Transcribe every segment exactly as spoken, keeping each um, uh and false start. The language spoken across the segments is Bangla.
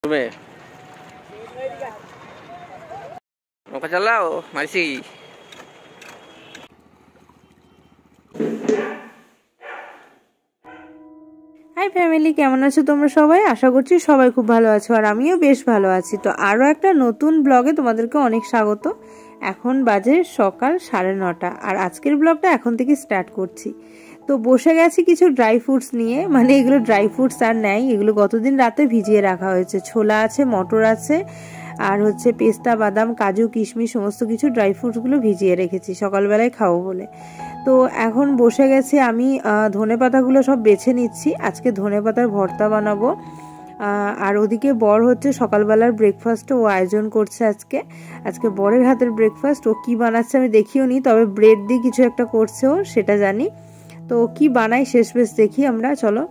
तुम्हें नौका चलाओ मासी। হাই ফ্যামিলি, কেমন আছো তোমরা সবাই? আশা করছি সবাই খুব ভালো আছো আর আমিও বেশ ভালো আছি। তো আরও একটা নতুন ব্লগে তোমাদেরকে অনেক স্বাগত। এখন বাজে সকাল সাড়ে নটা আর আজকের ব্লগটা এখন থেকে স্টার্ট করছি। তো বসে গেছি কিছু ড্রাই ফ্রুটস নিয়ে, মানে এগুলো ড্রাই ফ্রুটস আর নেই, এগুলো গতদিন রাতে ভিজিয়ে রাখা হয়েছে। ছোলা আছে, মটর আছে, আর হচ্ছে পেস্তা, বাদাম, কাজু, কিশমিশ সমস্ত কিছু ড্রাই ফ্রুটসগুলো ভিজিয়ে রেখেছি সকালবেলায় খাবো বলে। তো এখন বসে গেছি আমি ধনেপাতাগুলো সব বেছে নিচ্ছি। আজকে ধনেপাতার ভর্তা বানাবো। আর ওদিকে বর হচ্ছে সকালবেলার ব্রেকফাস্টও ও আয়োজন করছে আজকে। আজকে বরের হাতের ব্রেকফাস্ট, ও কি বানাচ্ছে আমি দেখিও নি, তবে ব্রেড দিয়ে কিছু একটা করছে ও, সেটা জানি। তো কি বানাই শেষ বেশ দেখি আমরা, চলো।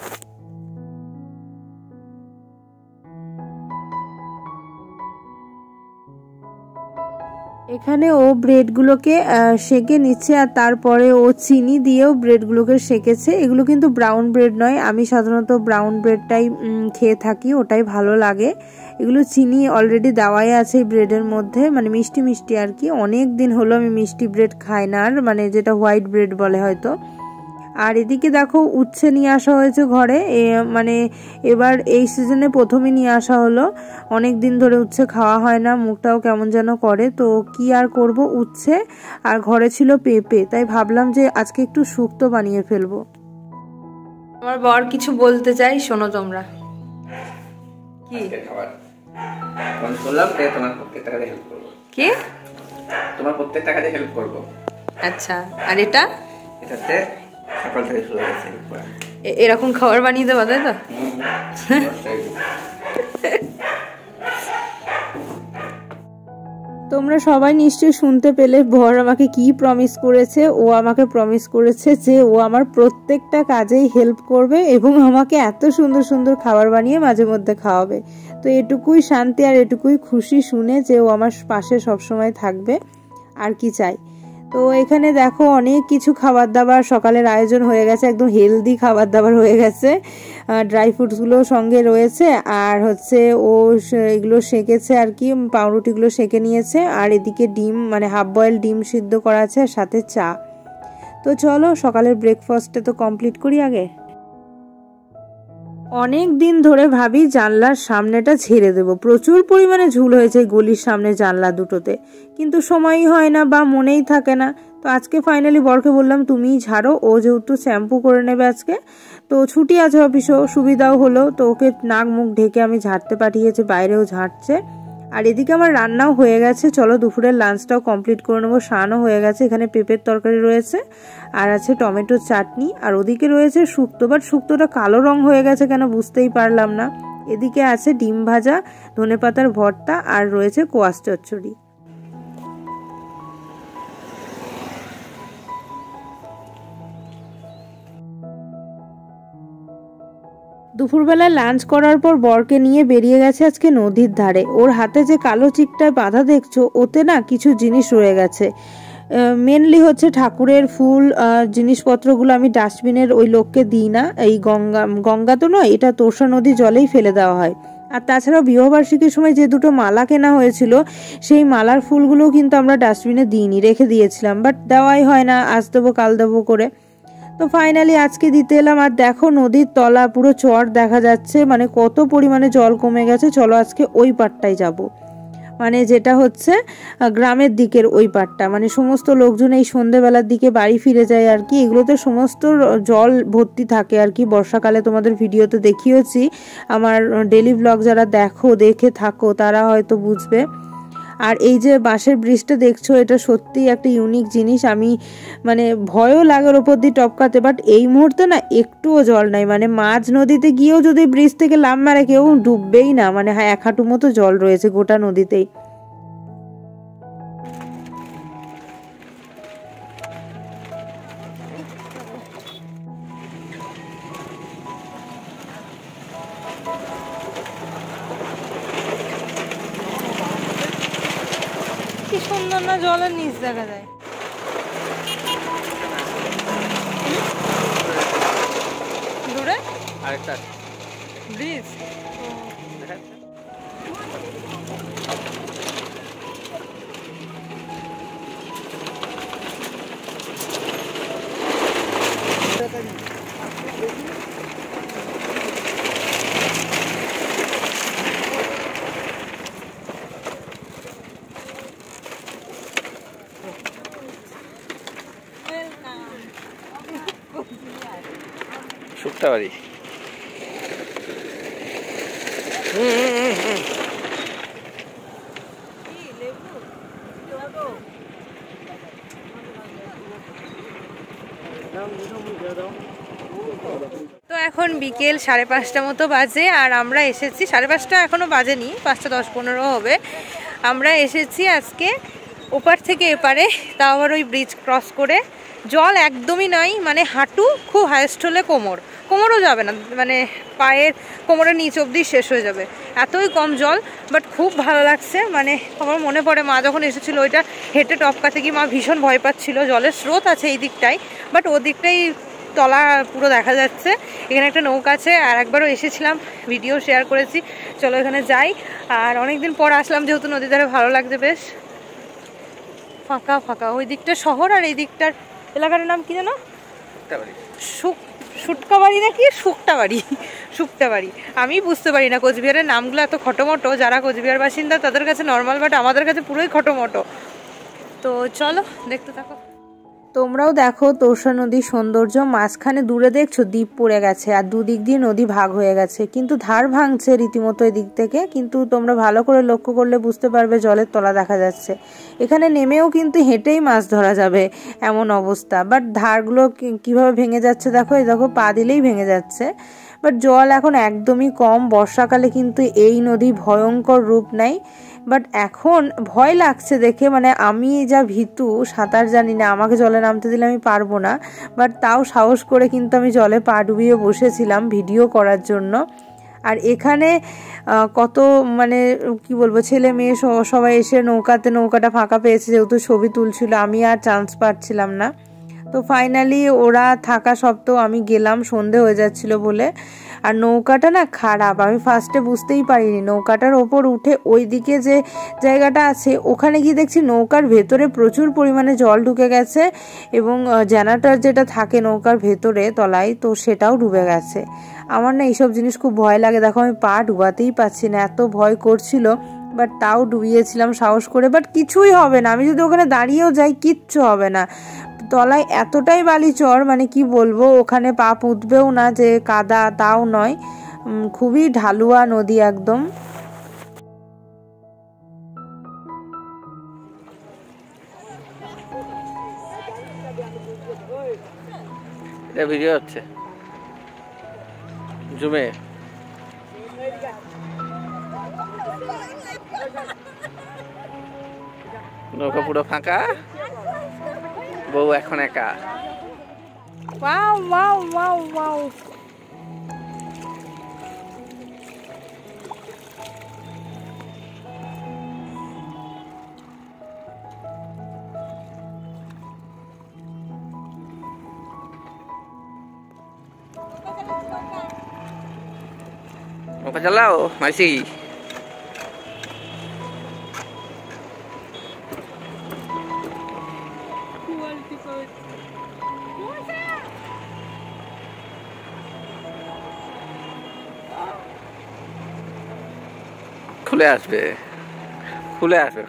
এখানে ও ব্রেডগুলোকে সেকে নিচ্ছে আর তারপরে ও চিনি দিয়েও ব্রেডগুলোকে সেকেছে। এগুলো কিন্তু ব্রাউন ব্রেড নয়, আমি সাধারণত ব্রাউন ব্রেডটাই খেয়ে থাকি, ওটাই ভালো লাগে। এগুলো চিনি অলরেডি দেওয়াই আছে এই ব্রেডের মধ্যে, মানে মিষ্টি মিষ্টি আর কি। অনেক দিন হলো আমি মিষ্টি ব্রেড খাই না, আর মানে যেটা হোয়াইট ব্রেড বলে হয়তো। আর এদিকে দেখো উচ্ছে নিয়ে আসা হয়েছে ঘরে, মানে এবার এই সিজনে প্রথমে নিয়ে আসা হলো। অনেক দিন ধরে উচ্ছে খাওয়া হয় না, মুখটাও কেমন যেন করে। তো কি আর করব, উচ্ছে আর ঘরে ছিল পেঁপে, তাই ভাবলাম যে আজকে একটু শুক্তো বানিয়ে ফেলবো। আমার বর কিছু বলতে চাই, শোনো তোমরা। কি খাবার বললাম যে তোমার প্রত্যেকটা কাজে হেল্প করব। কি তোমার প্রত্যেকটা কাজে হেল্প করব। আচ্ছা, আর এটা এটাতে সকাল থেকে শুরু হয়েছে এরকম খাবার বানিয়ে দেওয়া, তাই তো? তোমরা সবাই নিশ্চয়ই শুনতে পেলে বর আমাকে কি প্রমিস করেছে। ও আমাকে প্রমিস করেছে যে ও আমার প্রত্যেকটা কাজেই হেল্প করবে এবং আমাকে এত সুন্দর সুন্দর খাবার বানিয়ে মাঝে মধ্যে খাওয়াবে। তো এটুকুই শান্তি আর এটুকুই খুশি শুনে যে ও আমার পাশে সবসময় থাকবে, আর কি চাই। তো এখানে দেখো অনেক কিছু খাবার দাবার সকালের আয়োজন হয়ে গেছে, একদম হেলদি খাবার দাবার হয়ে গেছে। ড্রাই ফ্রুটসগুলো সঙ্গে রয়েছে, আর হচ্ছে ও এগুলো সেকেছে আর কি, পাউরুটিগুলো সেকে নিয়েছে। আর এদিকে ডিম, মানে হাফ বয়েল ডিম সিদ্ধ করা আছে, আর সাথে চা। তো চলো সকালের ব্রেকফাস্টটা তো কমপ্লিট করি আগে। অনেক দিন ধরে ভাবি জানলার সামনেটা ঝেড়ে দেব, প্রচুর পরিমাণে ঝুল হয়েছে গলির সামনে জানলা দুটোতে, কিন্তু সময়ই হয় না বা মনেই থাকে না। তো আজকে ফাইনালি বরকে বললাম তুমিই ঝাড়ো, ও যেহেতু শ্যাম্পু করে নেবে আজকে, তো ছুটি আছে অফিসেও, সুবিধাও হলো। তো ওকে নাক মুখ ঢেকে আমি ঝাড়তে পাঠিয়েছি, বাইরেও ঝাড়ছে। আর এদিকে আমার রান্নাও হয়ে গেছে, চলো দুপুরের লাঞ্চটাও কমপ্লিট করে নেবো। শানও হয়ে গেছে, এখানে পেঁপের তরকারি রয়েছে, আর আছে টমেটোর চাটনি, আর ওদিকে রয়েছে শুক্তো। বাট শুক্তোটা কালো রং হয়ে গেছে কেন বুঝতেই পারলাম না। এদিকে আছে ডিম ভাজা, ধনেপাতার ভর্তা, আর রয়েছে কোয়াশ চচ্চড়ি। দুপুরবেলা লাঞ্চ করার পর বরকে নিয়ে বেরিয়ে গেছে আজকে নদীর ধারে। ওর হাতে যে কালো চিকটায় বাঁধা দেখছো, ওতে না কিছু জিনিস রয়ে গেছে। মেনলি হচ্ছে ঠাকুরের ফুল জিনিসপত্রগুলো আমি ডাস্টবিনের ওই লোককে দিই না, এই গঙ্গা গঙ্গা তো নয়, এটা তোষা নদী জলেই ফেলে দেওয়া হয়। আর তাছাড়াও বিবাহবার্ষিকীর সময় যে দুটো মালা কেনা হয়েছিল, সেই মালার ফুলগুলোও কিন্তু আমরা ডাস্টবিনে দিইনি, রেখে দিয়েছিলাম, বাট দেওয়াই হয় না, আজ দেবো কাল দেবো করে। তো ফাইনালি আজকে দিতে এলাম। আর দেখো নদীর তলা পুরো চর দেখা যাচ্ছে, মানে কত পরিমাণে জল কমে গেছে। চলো আজকে ওই পাড়টায় যাব, মানে যেটা হচ্ছে গ্রামের দিকের ওই পাড়টা, মানে সমস্ত লোকজন এই সন্ধ্যেবেলার দিকে বাড়ি ফিরে যায় আর কি। এগুলোতে সমস্ত জল ভর্তি থাকে আর কি বর্ষাকালে, তোমাদের ভিডিওতে দেখিয়েছি। আমার ডেলি ব্লগ যারা দেখো দেখে থাকো তারা হয়তো বুঝবে। আর এই যে বাঁশের ব্রিজটা দেখছো, এটা সত্যিই একটা ইউনিক জিনিস। আমি মানে ভয়ও লাগে ওপর দিয়ে টপকাতে, বাট এই মুহূর্তে না একটুও জল নাই, মানে মাঝ নদীতে গিয়েও যদি ব্রিজ থেকে লাফ মারে কেউ ডুববেই না, মানে হ্যাঁ এক হাঁটু মতো জল রয়েছে গোটা নদীতেই। কি সুন্দর না জলের নিচ দেখা যায়। দূরে আরেকটা ব্রিজ দেখা যাচ্ছে। শুকটা বাড়ি। হুম হুম হুম তো এখন বিকেল সাড়ে পাঁচটা মতো বাজে, আর আমরা এসেছি, সাড়ে পাঁচটা এখনো বাজেনি, পাঁচটা দশ পনেরো হবে। আমরা এসেছি আজকে ওপার থেকে এপারে, তাও আবার ওই ব্রিজ ক্রস করে। জল একদমই নাই, মানে হাঁটু, খুব হাইয়েস্ট হলে কোমর, কোমরও যাবে না, মানে পায়ের কোমরের নিচ অবধি শেষ হয়ে যাবে, এতই কম জল। বাট খুব ভালো লাগছে, মানে আমার মনে পড়ে মা যখন এসেছিল ওইটা হেঁটে টপকাতে গিয়ে মা ভীষণ ভয় পাচ্ছিল। জলের স্রোত আছে এই দিকটায়, বাট ও দিকটাই তলা পুরো দেখা যাচ্ছে। এখানে একটা নৌকা আছে, আর একবারও এসেছিলাম, ভিডিও শেয়ার করেছি। চলো এখানে যাই। আর অনেকদিন পর আসলাম, যেহেতু নদীর ধারে ভালো লাগছে বেশ, ফাঁকা ফাঁকা। ওই দিকটা শহর, আর এই দিকটার এলাকাটার নাম কি জানো? সুক সুটকা বাড়ি নাকি শুকটা বাড়ি, শুকটা বাড়ি। আমি বুঝতে পারি না কোচবিহারের নামগুলো এত খটোমটো। যারা কোচবিহার বাসিন্দা তাদের কাছে নর্মাল, বাট আমাদের কাছে পুরোই খটোমটো। তো চলো দেখতে থাকো। তোমরাও দেখো তোরসা নদীর সৌন্দর্য। মাঝখানে দূরে দেখছো দ্বীপ পড়ে গেছে, আর দুদিক দিয়ে নদী ভাগ হয়ে গেছে, কিন্তু ধার ভাঙছে রীতিমতো এদিক থেকে। কিন্তু তোমরা ভালো করে লক্ষ্য করলে বুঝতে পারবে জলের তলা দেখা যাচ্ছে। এখানে নেমেও কিন্তু হেঁটেই মাছ ধরা যাবে এমন অবস্থা। বাট ধারগুলো কিভাবে ভেঙে যাচ্ছে দেখো, এই দেখো পা দিলেই ভেঙে যাচ্ছে। বাট জল এখন একদমই কম। বর্ষাকালে কিন্তু এই নদী ভয়ঙ্কর রূপ নেয়। বাট এখন ভয় লাগছে দেখে, মানে আমি যা ভীতু, সাঁতার জানি না, আমাকে জলে নামতে দিলে আমি পারবো না। বাট তাও সাহস করে কিন্তু আমি জলে পা ডুবিয়ে বসেছিলাম ভিডিও করার জন্য। আর এখানে কত মানে কি বলবো, ছেলে মেয়ে সবাই এসে নৌকাতে, নৌকাটা ফাঁকা পেয়েছে যেহেতু ছবি তুলছিল, আমি আর চান্স পাচ্ছিলাম না। তো ফাইনালি ওরা থাকা সত্ত্বেও আমি গেলাম, সন্ধে হয়ে যাচ্ছিল বলে। আর নৌকাটা না খারাপ, আমি ফার্স্টে বুঝতেই পারিনি। নৌকাটার ওপর উঠে ওই দিকে যে জায়গাটা আছে ওখানে গিয়ে দেখছি নৌকার ভেতরে প্রচুর পরিমাণে জল ঢুকে গেছে, এবং জেনারেটর যেটা থাকে নৌকার ভেতরে তলায়, তো সেটাও ডুবে গেছে। আমার না এইসব জিনিস খুব ভয় লাগে। দেখো আমি পা ডুবাতেই পারছি না, এত ভয় করছিল। বাট তাও ডুবিয়েছিলাম সাহস করে। বাট কিছুই হবে না, আমি যদি ওখানে দাঁড়িয়েও যাই কিচ্ছু হবে না। তলায় এতটাই বালি চর, মানে কি বলবো, ওখানে পা পুঁতবেও না, যে কাদা তাও নয়, খুবই ঢালুয়া নদী একদম। এটা ভিডিও হচ্ছে জুমে। নৌকা পুরো ফাঁকা, বউ এখন একা। Wow wow wow wow. নৌকা চালাও মাসি। খুলে আসবে, খুলে আসবে।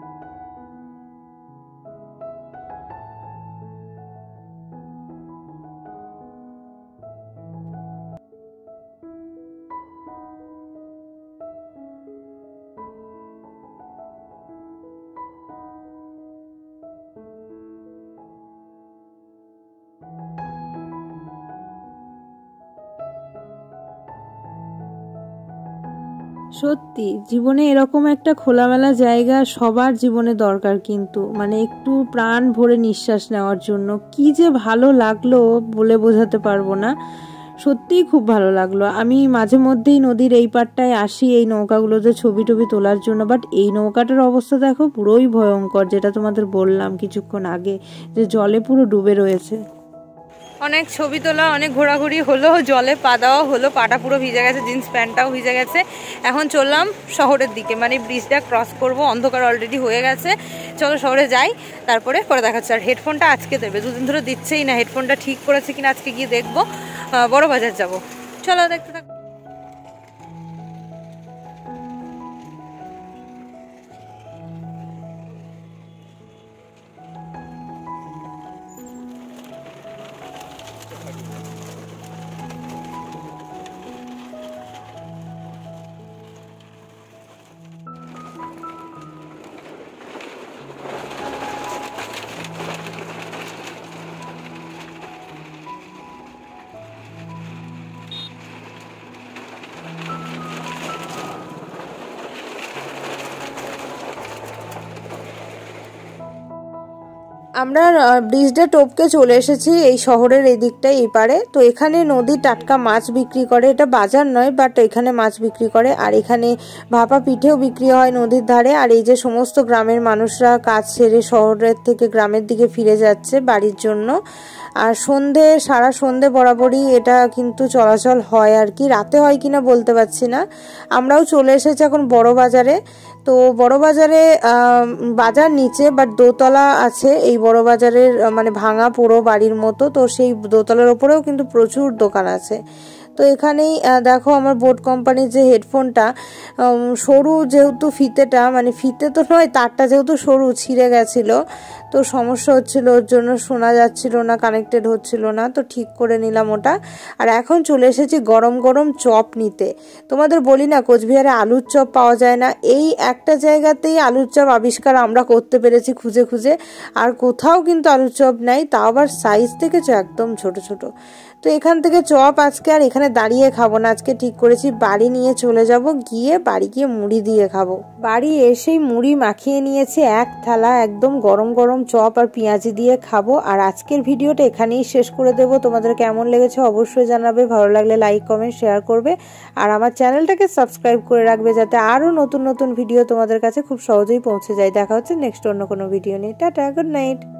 সত্যি জীবনে এরকম একটা খোলামেলা জায়গা সবার জীবনে দরকার, কিন্তু মানে একটু প্রাণ ভরে নিঃশ্বাস নেওয়ার জন্য। কি যে ভালো লাগলো বলে বোঝাতে পারবো না, সত্যিই খুব ভালো লাগলো। আমি মাঝে মধ্যেই নদীর এই পাড়টায় আসি এই নৌকাগুলোতে ছবি টবি তোলার জন্য। বাট এই নৌকাটার অবস্থা দেখো পুরোই ভয়ঙ্কর, যেটা তোমাদের বললাম কিছুক্ষণ আগে, যে জলে পুরো ডুবে রয়েছে। অনেক ছবি তোলা, অনেক ঘোরাঘুরি হলো, জলে পা দেওয়া হলো, পাটা পুরো ভিজে গেছে, জিন্স প্যান্টটাও ভিজে গেছে। এখন চললাম শহরের দিকে, মানে ব্রিজটা ক্রস করব, অন্ধকার অলরেডি হয়ে গেছে। চলো শহরে যাই, তারপরে পরে দেখাচ্ছে। আর হেডফোনটা আজকে দেবে, দুদিন ধরে দিচ্ছেই না। হেডফোনটা ঠিক করেছে কিনা আজকে গিয়ে দেখবো। বড় বাজার যাব, চলো দেখতে থাকো। আমরা ব্রিজটা টপকে চলে এসেছি এই শহরের এই দিকটায় এই পারে। তো এখানে নদীর টাটকা মাছ বিক্রি করে, এটা বাজার নয় বাট এখানে মাছ বিক্রি করে। আর এখানে ভাপা পিঠেও বিক্রি হয় নদীর ধারে। আর এই যে সমস্ত গ্রামের মানুষরা কাজ সেরে শহরের থেকে গ্রামের দিকে ফিরে যাচ্ছে বাড়ির জন্য। আর সন্ধে সারা সন্ধে বরাবরই এটা কিন্তু চলাচল হয় আর কি, রাতে হয় কিনা বলতে পারছি না। আমরাও চলে এসেছি এখন বড় বাজারে। তো বড় বাজারে বাজার নিচে বাট দোতলা আছে এই বড় বাজারের, মানে ভাঙা পুরো বাড়ির মতো। তো সেই দোতলার ওপরেও কিন্তু প্রচুর দোকান আছে। তো এখানেই দেখো আমার বোট কোম্পানির যে হেডফোনটা, সরু যেহেতু ফিতেটা, মানে ফিতে তো নয় তারটা যেহেতু সরু ছিঁড়ে গেছিলো, তো সমস্যা হচ্ছিল, ওর জন্য শোনা যাচ্ছিল না, কানেক্টেড হচ্ছিল না। তো ঠিক করে নিলাম ওটা। আর এখন চলে এসেছি গরম গরম চপ নিতে। তোমাদের বলি না কোচবিহারে আলুর চপ পাওয়া যায় না, এই একটা জায়গাতেই আলুর চপ আবিষ্কার আমরা করতে পেরেছি খুঁজে খুঁজে। আর কোথাও কিন্তু আলুর চপ নাই, তাও আবার সাইজ দেখেছো একদম ছোট ছোট। তো এখান থেকে চপ আজকে আর এখানে দাঁড়িয়ে খাবো না, আজকে ঠিক করেছি বাড়ি নিয়ে চলে যাব, গিয়ে বাড়ি গিয়ে মুড়ি দিয়ে খাবো। বাড়ি এসেই মুড়ি মাখিয়ে নিয়েছি এক থালা, একদম গরম গরম চপ আর পেঁয়াজি দিয়ে খাবো। আর আজকের ভিডিওটা এখানেই শেষ করে দেবো। তোমাদের কেমন লেগেছে অবশ্যই জানাবে, ভালো লাগলে লাইক কমেন্ট শেয়ার করবে। আর আমার চ্যানেলটাকে সাবস্ক্রাইব করে রাখবে যাতে আরও নতুন নতুন ভিডিও তোমাদের কাছে খুব সহজেই পৌঁছে যায়। দেখা হচ্ছে নেক্সট অন্য কোনো ভিডিও নিয়ে। Tata, good night.